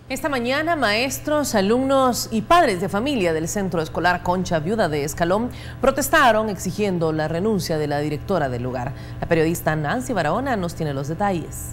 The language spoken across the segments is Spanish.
Esta mañana, maestros, alumnos y padres de familia del Centro Escolar Concha Viuda de Escalón protestaron exigiendo la renuncia de la directora del lugar. La periodista Nancy Barahona nos tiene los detalles.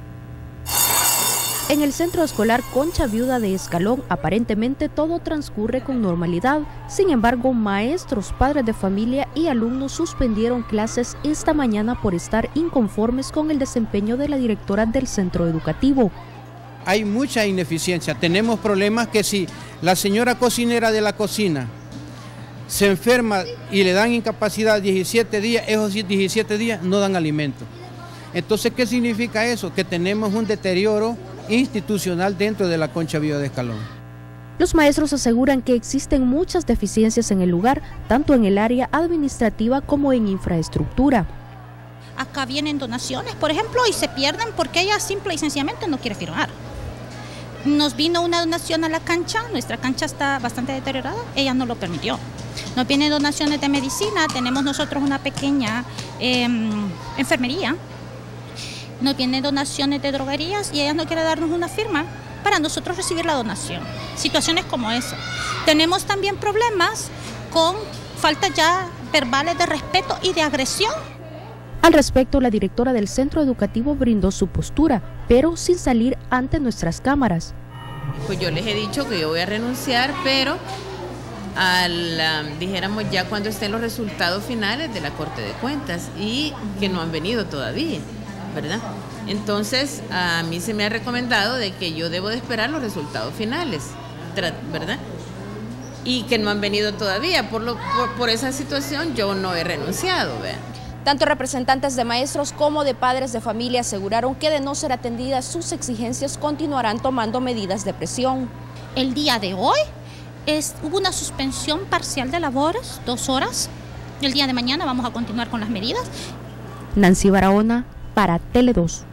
En el Centro Escolar Concha Viuda de Escalón, aparentemente todo transcurre con normalidad. Sin embargo, maestros, padres de familia y alumnos suspendieron clases esta mañana por estar inconformes con el desempeño de la directora del centro educativo. Hay mucha ineficiencia, tenemos problemas que si la señora cocinera de la cocina se enferma y le dan incapacidad 17 días, esos 17 días no dan alimento. Entonces, ¿qué significa eso? Que tenemos un deterioro institucional dentro de la Concha Viuda de Escalón. Los maestros aseguran que existen muchas deficiencias en el lugar, tanto en el área administrativa como en infraestructura. Acá vienen donaciones, por ejemplo, y se pierden porque ella simple y sencillamente no quiere firmar. Nos vino una donación a la cancha, nuestra cancha está bastante deteriorada, ella no lo permitió. Nos vienen donaciones de medicina, tenemos nosotros una pequeña enfermería. Nos vienen donaciones de droguerías y ella no quiere darnos una firma para nosotros recibir la donación. Situaciones como esa. Tenemos también problemas con falta ya verbales de respeto y de agresión. Al respecto, la directora del centro educativo brindó su postura, pero sin salir ante nuestras cámaras. Pues yo les he dicho que yo voy a renunciar, pero dijéramos ya cuando estén los resultados finales de la Corte de Cuentas y que no han venido todavía, ¿verdad? Entonces a mí se me ha recomendado de que yo debo de esperar los resultados finales, ¿verdad? Y que no han venido todavía, por esa situación yo no he renunciado, ¿verdad? Tanto representantes de maestros como de padres de familia aseguraron que de no ser atendidas sus exigencias continuarán tomando medidas de presión. El día de hoy hubo una suspensión parcial de labores, 2 horas. El día de mañana vamos a continuar con las medidas. Nancy Barahona para Tele 2.